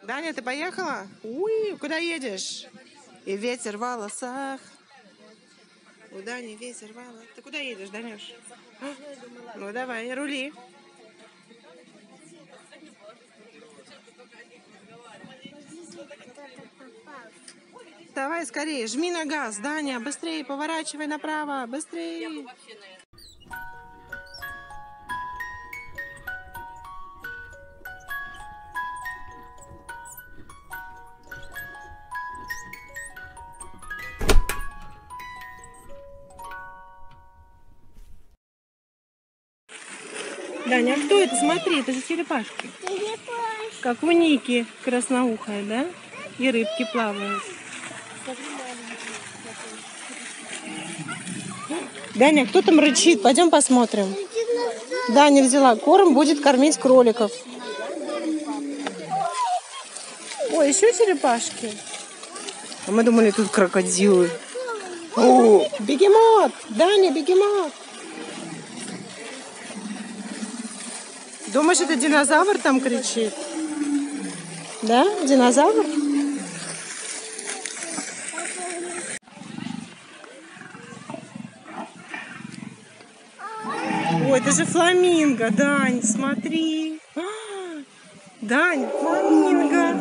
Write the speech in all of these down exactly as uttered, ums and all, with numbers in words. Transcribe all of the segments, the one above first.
Даня, ты поехала? Уй, куда едешь? И ветер в волосах. У Дани ветер в волосах. Ты куда едешь, Данюш? Ну давай, рули. Давай скорее, жми на газ, Даня, быстрее, поворачивай направо, быстрее. Даня, а кто это? Смотри, это же черепашки. Черепашки. Как у Ники красноухая, да? И рыбки плавают. Даня, кто там рычит? Пойдем посмотрим. Даня взяла корм, будет кормить кроликов. Ой, еще черепашки. А мы думали, тут крокодилы. О, бегемот! Даня, бегемот! Думаешь, это динозавр там кричит? Да? Динозавр? Ой, это же фламинго, Дань, смотри. А, Дань, фламинго.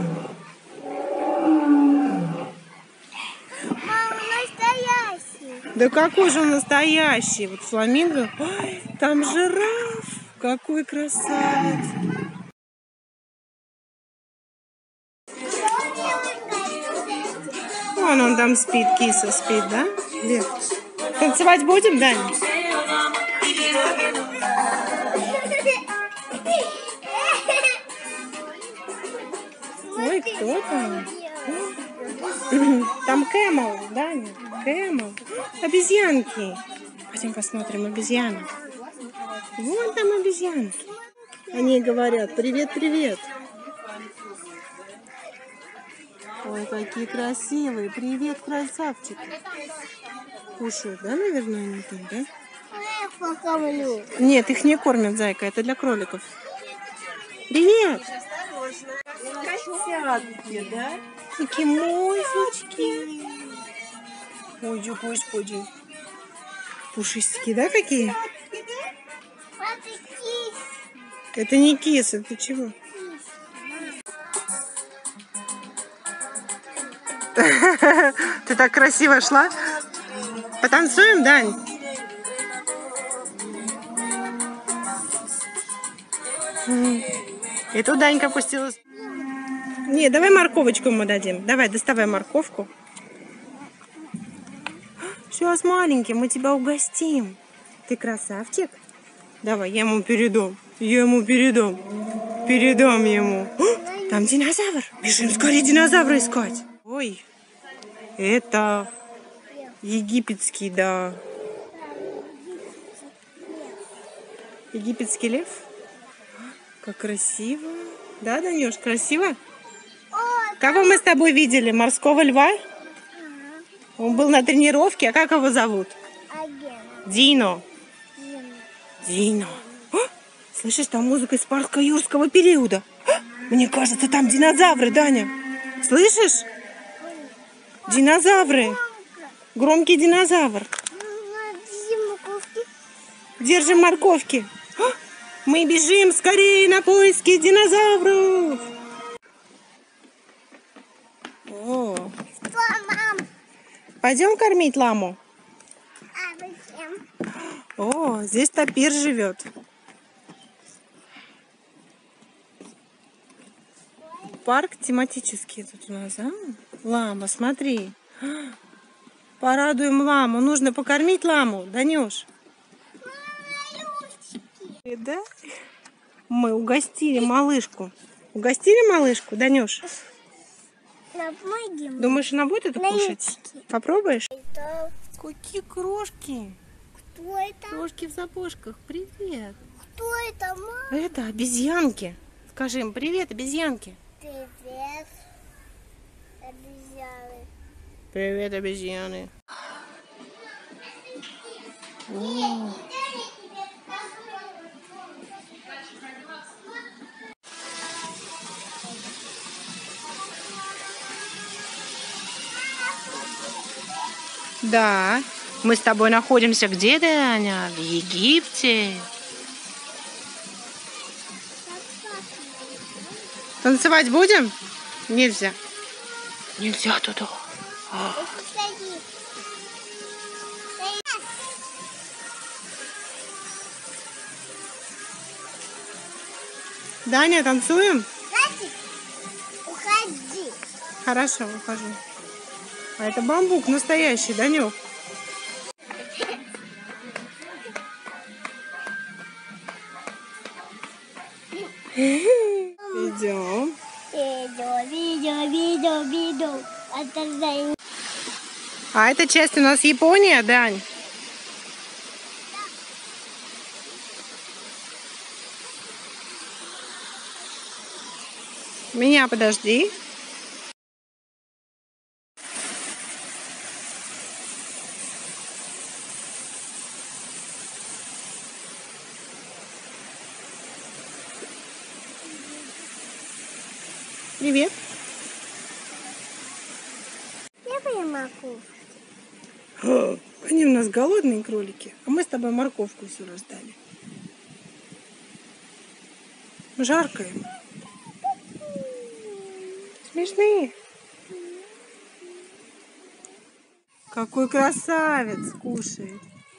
Мама, настоящий. Да какой же он настоящий? Вот фламинго. Ой, там жираф. Какой красавец. Вон он там спит, киса спит, да? Где? Танцевать будем, Дань? Ой, кто там? Там Кэмел, Даня, Кэмел. Обезьянки. Пойдем посмотрим обезьянок. Вон там обезьянки. Они говорят: привет, привет. Ой, какие красивые. Привет, красавчики. Кушают, да, наверное, они там, да? Я покормлю. Нет, их не кормят, зайка. Это для кроликов. Привет. Котятки, да? Какие мощечки. Ой, господи. Пушистики, да, какие? Это не кис, это чего? Ты так красиво шла. Потанцуем, Дань? И тут Данька опустилась. Не, давай морковочку ему дадим. Давай, доставай морковку. Сейчас, маленький, мы тебя угостим. Ты красавчик? Давай, я ему передам. Я ему передам. Передам ему. О, там динозавр. Бежим скорее динозавра искать. Ой, это египетский, да. Египетский лев. Как красиво. Да, Данюш, красиво? Кого мы с тобой видели? Морского льва? Он был на тренировке. А как его зовут? Дино. Дино. О, слышишь, там музыка из парка юрского периода. О, мне кажется, там динозавры, Даня. Слышишь? Динозавры. Громкий динозавр. Держим морковки. О, мы бежим скорее на поиски динозавров. О. Пойдем кормить ламу? А зачем? О, здесь тапир живет. Парк тематический тут у нас, а? Лама, смотри. Порадуем ламу. Нужно покормить ламу, Данюш. Да? Мы угостили малышку. Угостили малышку, Данюш? Помогим. Думаешь, она будет это кушать? Попробуешь? Это... Какие крошки? Кто это? Крошки в сапожках. Привет. Кто это, мама? Это обезьянки. Скажи им привет, обезьянки. Привет, обезьяны. Привет, обезьяны. О. Да. Мы с тобой находимся где, Даня? В Египте. Танцевать будем? Нельзя. Нельзя туда. А. Даня, танцуем? Уходи. Хорошо, ухожу. А это бамбук настоящий, Данек. Идем. Видео, видео, видео, видео. Это за... А эта часть у нас Япония, Дань? Меня подожди. Привет. Я бы могу. О, они у нас голодные кролики, а мы с тобой морковку всю раздали. Жарко им. Смешные. Какой красавец кушает.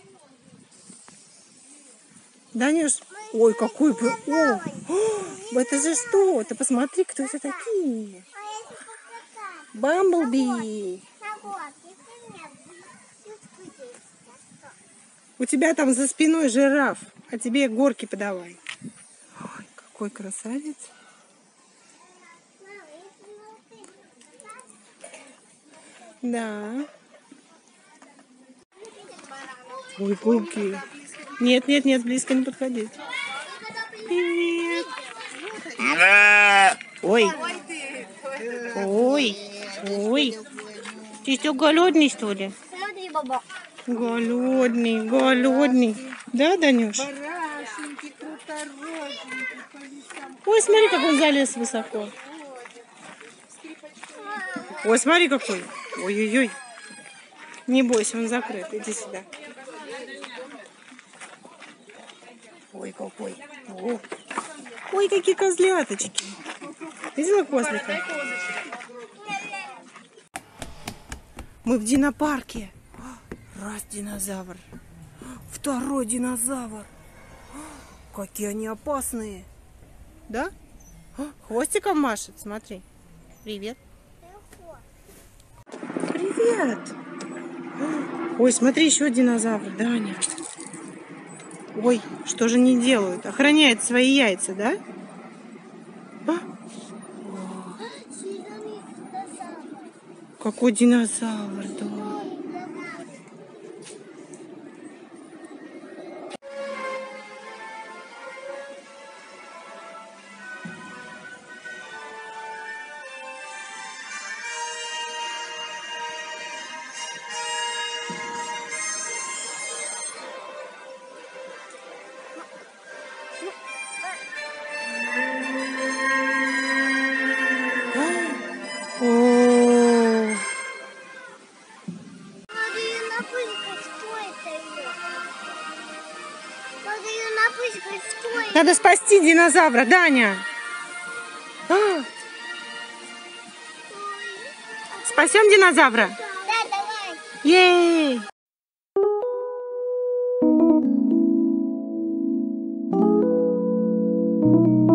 Данюш, ой, какой... О, о, это же что? Ты посмотри, кто это такие. Бамблби. У тебя там за спиной жираф, а тебе горки подавай. Ой, какой красавец. Да. Ой, какие. Нет, нет, нет, близко не подходить. Привет. Ой. Ой. Ой. Ты что, голодный, что ли? Смотри, баба. Голодный, голодный. Да, Данюш? Ой, смотри, как он залез высоко. Ой, смотри, какой. Ой-ой-ой. Не бойся, он закрыт. Иди сюда. Ой, какой. О. Ой, какие козляточки. Видела козлика? Мы в динопарке. Раз динозавр. Второй динозавр. Какие они опасные. Да? Хвостиком машет, смотри. Привет. Привет. Ой, смотри, еще динозавр, Даня. Ой, что же не делают? Охраняет свои яйца, да? А? Какой динозавр, да. Надо спасти динозавра, Даня. А! Спасем динозавра? Да, давай. Ей! Thank you.